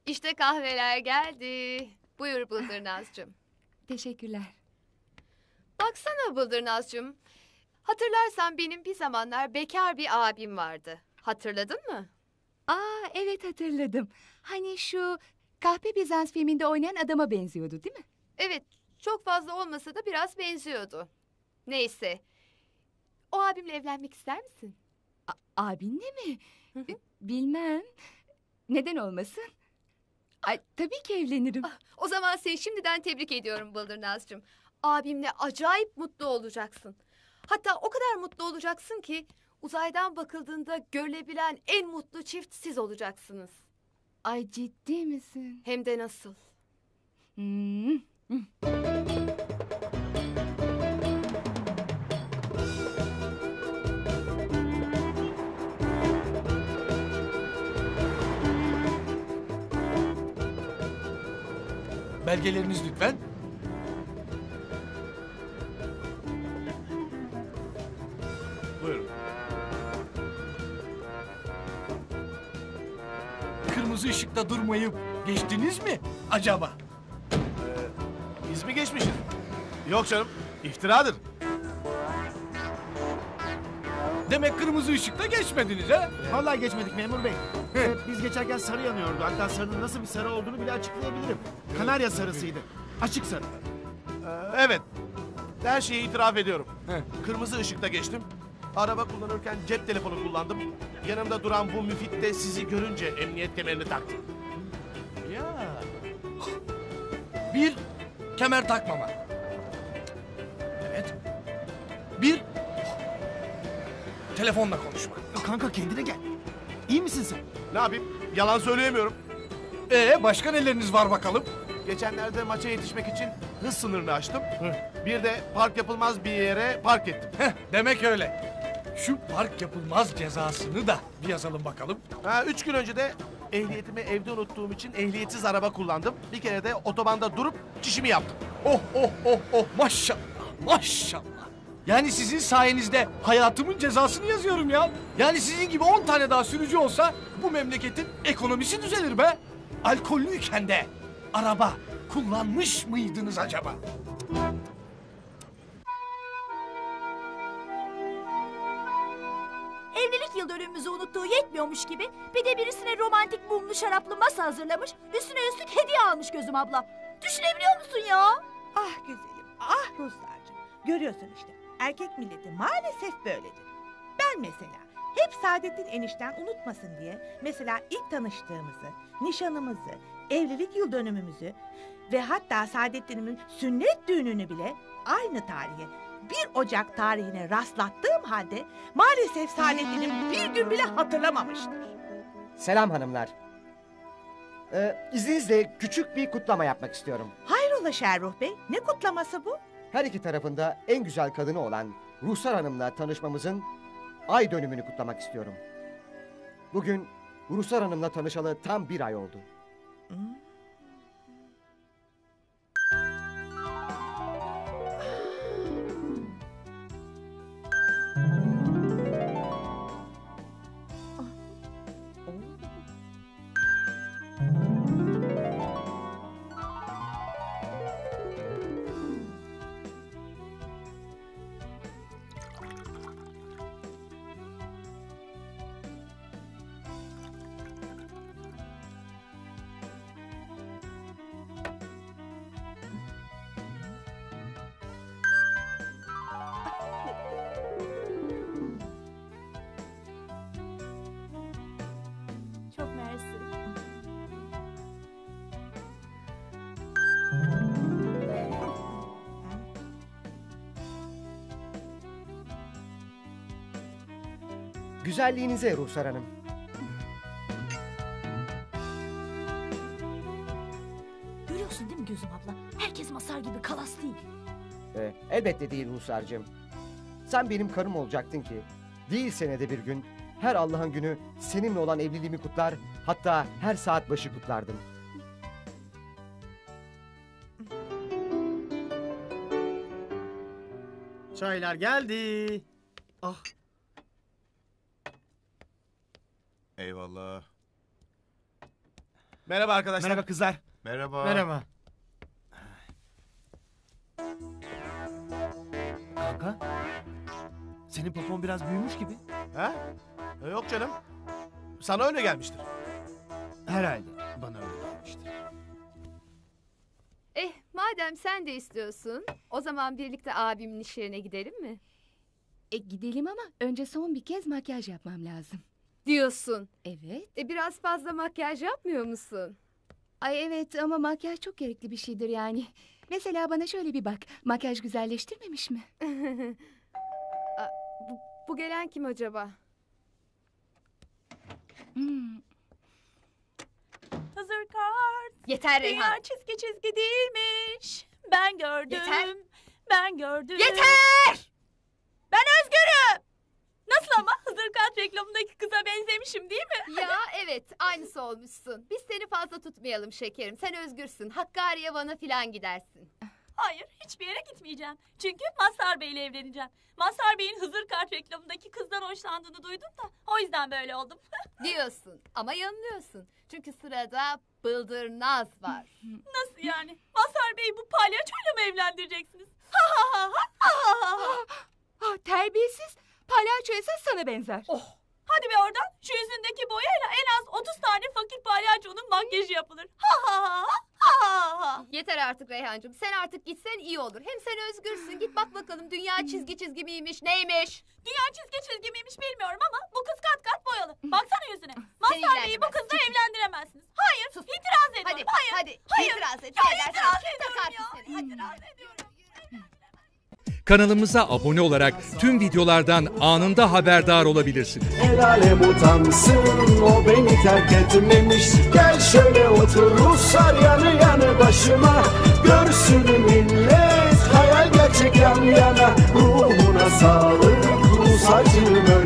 İşte kahveler geldi. Buyur Bıldırnazcığım. Teşekkürler. Baksana Bıldırnazcığım. Hatırlarsan benim bir zamanlar bekar bir abim vardı. Hatırladın mı? Evet hatırladım. Hani şu Kahpe Bizans filminde oynayan adama benziyordu değil mi? Evet, çok fazla olmasa da biraz benziyordu. Neyse. O abimle evlenmek ister misin? Abinle mi? Bilmem. Neden olmasın? Ay, tabii ki evlenirim. O zaman seni şimdiden tebrik ediyorum Bıldırnazcığım. Abimle acayip mutlu olacaksın. Hatta o kadar mutlu olacaksın ki uzaydan bakıldığında görülebilen en mutlu çift siz olacaksınız. Ay ciddi misin? Hem de nasıl? Hmm. Belgeleriniz lütfen. Buyurun. Kırmızı ışıkta durmayıp geçtiniz mi acaba? Biz mi geçmişiz? Yok canım, iftiradır. Demek kırmızı ışıkta geçmediniz ha? Vallahi geçmedik memur bey. Biz geçerken sarı yanıyordu. Hatta sarının nasıl bir sarı olduğunu bile açıklayabilirim. Kanarya sarısıydı. Açık sarı. Evet, her şeyi itiraf ediyorum. Heh. Kırmızı ışıkta geçtim. Araba kullanırken cep telefonu kullandım. Yanımda duran bu müfit de sizi görünce emniyet kemerini taktı. Ya. Bir, kemer takmama. Evet. Bir, telefonla konuşma. Kanka kendine gel. İyi misin sen? Ne yapayım? Yalan söyleyemiyorum. Başka neleriniz var bakalım? Geçenlerde maça yetişmek için hız sınırını aştım. Bir de park yapılmaz bir yere park ettim. Demek öyle. Şu park yapılmaz cezasını da bir yazalım bakalım. 3 gün önce de ehliyetimi evde unuttuğum için ehliyetsiz araba kullandım. Bir kere de otobanda durup çişimi yaptım. Oh maşallah maşallah. Yani sizin sayenizde hayatımın cezasını yazıyorum ya. Yani sizin gibi 10 tane daha sürücü olsa bu memleketin ekonomisi düzelir be. Alkollüyken de araba kullanmış mıydınız acaba? Evlilik yıl dönümümüzü unuttuğu yetmiyormuş gibi bir de birisine romantik mumlu şaraplı masa hazırlamış, üstüne üstlük hediye almış gözüm abla. Düşünebiliyor musun ya? Ah güzelim, ah Ruslarcığım. Görüyorsun işte, erkek milleti maalesef böyledir. Ben mesela hep Saadettin enişten unutmasın diye mesela ilk tanıştığımızı, nişanımızı, evlilik yıl dönümümüzü ve hatta Saadettin'imin sünnet düğününü bile aynı tarihe, 1 Ocak tarihine rastlattığım halde maalesef Saadettin'im bir gün bile hatırlamamıştır. Selam hanımlar. İzninizle küçük bir kutlama yapmak istiyorum. Hayrola Şerruh Bey, ne kutlaması bu? Her iki tarafında en güzel kadını olan Ruhsar Hanım'la tanışmamızın ay dönümünü kutlamak istiyorum. Bugün Ruhsar Hanım'la tanışalı tam 1 ay oldu. Çok mersi. Güzelliğinize Ruhsar Hanım. Görüyorsun değil mi gözüm abla? Herkes Masar gibi kalas değil. Elbette değil Ruhsar'cığım. Sen benim karım olacaktın ki değil senede bir gün her Allah'ın günü seninle olan evliliğimi kutlar, hatta her saat başı kutlardım. Çaylar geldi. Ah. Eyvallah. Merhaba arkadaşlar. Merhaba kızlar. Merhaba. Merhaba. Kanka. Senin popon biraz büyümüş gibi. Ha? Yok canım. Sana öyle gelmiştir. Herhalde bana öyle gelmiştir. Madem sen de istiyorsun, o zaman birlikte abimin iş yerine gidelim mi? Gidelim ama önce son bir kez makyaj yapmam lazım. Diyorsun. Evet. Biraz fazla makyaj yapmıyor musun? Ay evet ama makyaj çok gerekli bir şeydir yani. Mesela bana şöyle bir bak. Makyaj güzelleştirmemiş mi? Bu gelen kim acaba? Hazır kart. Yeter Reyhan. Dünya çizgi değilmiş. Ben gördüm. Yeter. Ben gördüm. Yeter! Ben özgürüm. Nasıl ama? Hızır kart reklamındaki kıza benzemişim değil mi? Ya evet, aynısı olmuşsun. Biz seni fazla tutmayalım şekerim. Sen özgürsün. Hakkari'ye, Van'a filan gidersin. Hayır, hiçbir yere gitmeyeceğim. Çünkü Mazhar Bey'le evleneceğim. Mazhar Bey'in Hızır kart reklamındaki kızdan hoşlandığını duydum da o yüzden böyle oldum. Diyorsun ama yanılıyorsun. Çünkü sırada Bıldırnaz var. Nasıl yani? Mazhar Bey'i bu palyaçoyla mı evlendireceksiniz? Ha ha ha ha ha ha. Terbiyesiz. Palyaço esas sana benzer. Hadi be oradan. Şu yüzündeki boyayla en az 30 tane fakir palyaçonun makyajı yapılır. Ha ha ha ha ha ha. Yeter artık Reyhancığım. Sen artık gitsen iyi olur. Hem sen özgürsün. Git bak bakalım dünya çizgi miymiş, neymiş? Dünya çizgi miymiş bilmiyorum ama bu kız kat kat boyalı. Baksana yüzüne. Mazhar Bey'i bu kızla evlendiremezsiniz. Hayır, itiraz ediyorum. Hadi Hayır. itiraz et. Ya Ne edersen itiraz et. ediyorum Takar ya. seni. Hadi. İtiraz ediyorum. Kanalımıza abone olarak tüm videolardan anında haberdar olabilirsiniz. El alem utansın, o beni terk etmemiş. Gel şöyle otur Ruslar yanı yanı başıma. Görsün millet hayal gerçek yan yana. Ruhuna sağlık Rus acım.